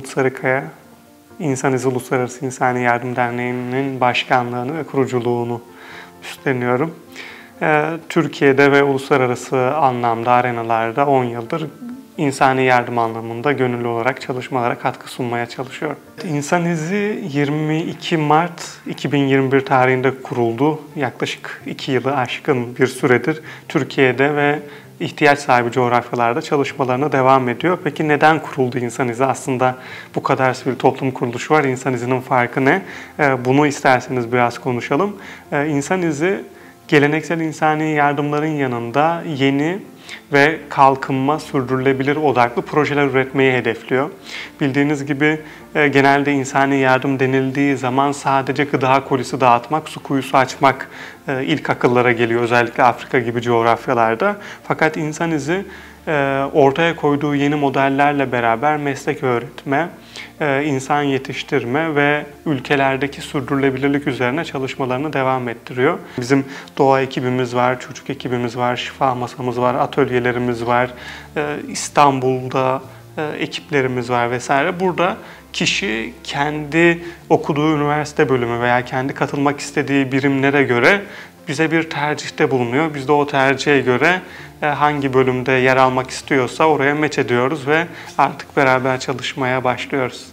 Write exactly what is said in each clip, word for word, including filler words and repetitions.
Umut Sarıkaya, İnsaniz Uluslararası İnsani Yardım Derneği'nin başkanlığını ve kuruculuğunu üstleniyorum. Türkiye'de ve uluslararası anlamda arenalarda on yıldır insani yardım anlamında gönüllü olarak çalışmalara katkı sunmaya çalışıyorum. İnsanizi yirmi iki Mart iki bin yirmi bir tarihinde kuruldu. Yaklaşık iki yılı aşkın bir süredir Türkiye'de ve ihtiyaç sahibi coğrafyalarda çalışmalarına devam ediyor. Peki neden kuruldu İnsanizi? Aslında bu kadar sivil toplum kuruluşu var. İnsanizi'nin farkı ne? Bunu isterseniz biraz konuşalım. İnsanizi geleneksel insani yardımların yanında yeni ve kalkınma, sürdürülebilir odaklı projeler üretmeyi hedefliyor. Bildiğiniz gibi genelde insani yardım denildiği zaman sadece gıda kolisi dağıtmak, su kuyusu açmak ilk akıllara geliyor, özellikle Afrika gibi coğrafyalarda. Fakat İnsanizi ortaya koyduğu yeni modellerle beraber meslek öğretme, insan yetiştirme ve ülkelerdeki sürdürülebilirlik üzerine çalışmalarını devam ettiriyor. Bizim doğa ekibimiz var, çocuk ekibimiz var, şifa masamız var, atölyelerimiz var, İstanbul'da ekiplerimiz var vesaire. Burada kişi kendi okuduğu üniversite bölümü veya kendi katılmak istediği birimlere göre bize bir tercihte bulunuyor. Biz de o tercihe göre hangi bölümde yer almak istiyorsa oraya meç ediyoruz ve artık beraber çalışmaya başlıyoruz.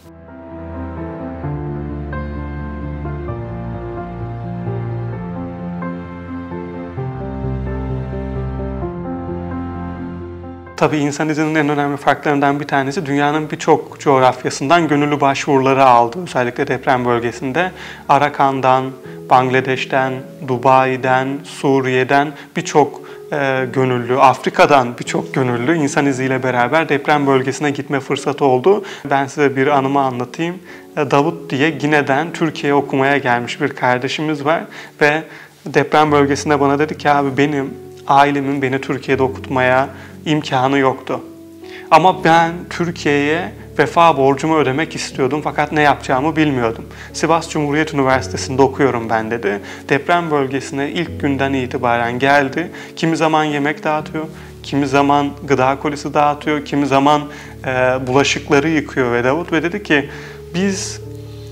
Tabii İnsanizi'nin en önemli farklarından bir tanesi dünyanın birçok coğrafyasından gönüllü başvuruları aldı. Özellikle deprem bölgesinde Arakan'dan, Bangladeş'ten, Dubai'den, Suriye'den birçok e, gönüllü, Afrika'dan birçok gönüllü İnsanizi ile beraber deprem bölgesine gitme fırsatı oldu. Ben size bir anımı anlatayım. Davut diye Gine'den Türkiye'ye okumaya gelmiş bir kardeşimiz var ve deprem bölgesinde bana dedi ki abi benim ailemin beni Türkiye'de okutmaya imkanı yoktu. Ama ben Türkiye'ye vefa borcumu ödemek istiyordum fakat ne yapacağımı bilmiyordum. Sivas Cumhuriyet Üniversitesi'nde okuyorum ben dedi. Deprem bölgesine ilk günden itibaren geldi. Kimi zaman yemek dağıtıyor, kimi zaman gıda kolisi dağıtıyor, kimi zaman e, bulaşıkları yıkıyor ve Davut ve dedi ki biz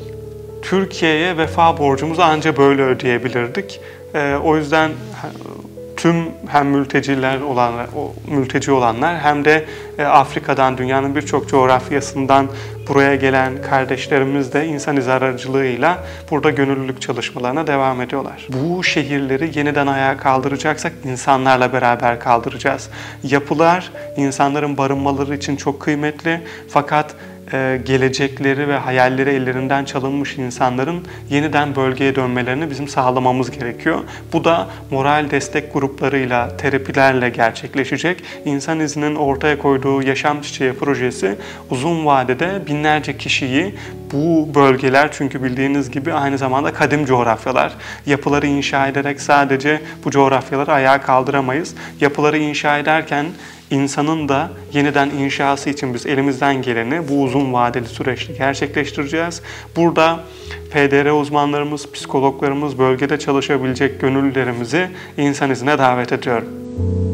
Türkiye'ye vefa borcumuzu anca böyle ödeyebilirdik. E, o yüzden tüm hem mülteciler olan, mülteci olanlar hem de Afrika'dan, dünyanın birçok coğrafyasından buraya gelen kardeşlerimiz de İnsanizi aracılığıyla burada gönüllülük çalışmalarına devam ediyorlar. Bu şehirleri yeniden ayağa kaldıracaksak insanlarla beraber kaldıracağız. Yapılar insanların barınmaları için çok kıymetli fakat gelecekleri ve hayalleri ellerinden çalınmış insanların yeniden bölgeye dönmelerini bizim sağlamamız gerekiyor. Bu da moral destek gruplarıyla, terapilerle gerçekleşecek. İnsanizi'nin ortaya koyduğu Yaşam Çiçeği projesi uzun vadede binlerce kişiyi bu bölgeler, çünkü bildiğiniz gibi aynı zamanda kadim coğrafyalar. Yapıları inşa ederek sadece bu coğrafyaları ayağa kaldıramayız. Yapıları inşa ederken İnsanın da yeniden inşası için biz elimizden geleni bu uzun vadeli süreçte gerçekleştireceğiz. Burada P D R uzmanlarımız, psikologlarımız, bölgede çalışabilecek gönüllülerimizi İnsanizi'ne davet ediyorum.